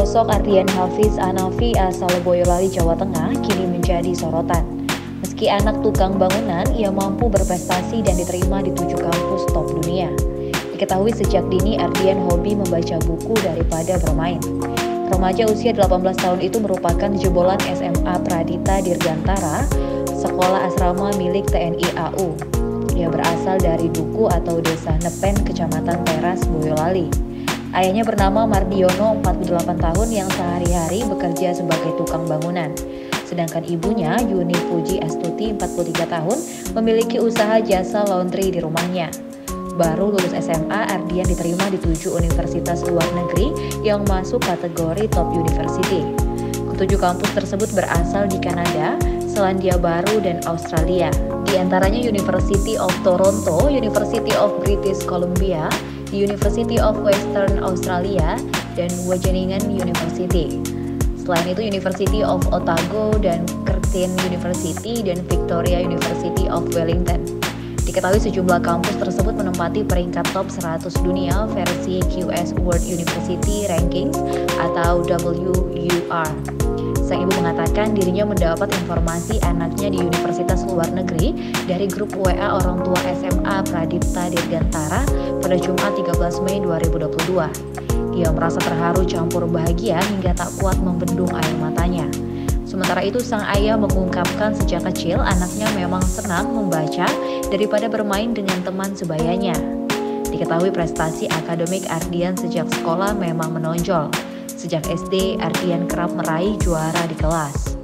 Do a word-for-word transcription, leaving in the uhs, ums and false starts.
Sosok Ardian Hafiz Anafi asal Boyolali, Jawa Tengah kini menjadi sorotan. Meski anak tukang bangunan, ia mampu berprestasi dan diterima di tujuh kampus top dunia. Diketahui sejak dini Ardian hobi membaca buku daripada bermain. Remaja usia delapan belas tahun itu merupakan jebolan S M A Pradita Dirgantara, sekolah asrama milik T N I A U. Ia berasal dari Duku atau Desa Nepen, Kecamatan Teras, Boyolali. Ayahnya bernama Mardiono, empat puluh delapan tahun, yang sehari-hari bekerja sebagai tukang bangunan. Sedangkan ibunya, Yuni Puji Astuti, empat puluh tiga tahun, memiliki usaha jasa laundry di rumahnya. Baru lulus S M A, Ardian diterima di tujuh universitas luar negeri yang masuk kategori top university. Ketujuh kampus tersebut berasal di Kanada, Selandia Baru, dan Australia. Di antaranya University of Toronto, University of British Columbia, University of Western Australia, dan Wageningen University. Selain itu University of Otago dan Curtin University dan Victoria University of Wellington. Diketahui sejumlah kampus tersebut menempati peringkat top seratus dunia versi Q S World University Rankings atau W U R. Sang ibu mengatakan dirinya mendapat informasi anaknya di universitas luar negeri dari grup W A orang tua S M A Pradipta Dirgantara pada Jumat tiga belas Mei dua ribu dua puluh dua. Ia merasa terharu campur bahagia hingga tak kuat membendung air matanya. Sementara itu sang ayah mengungkapkan sejak kecil anaknya memang senang membaca daripada bermain dengan teman sebayanya. Diketahui prestasi akademik Ardian sejak sekolah memang menonjol. Sejak S D, Ardian kerap meraih juara di kelas.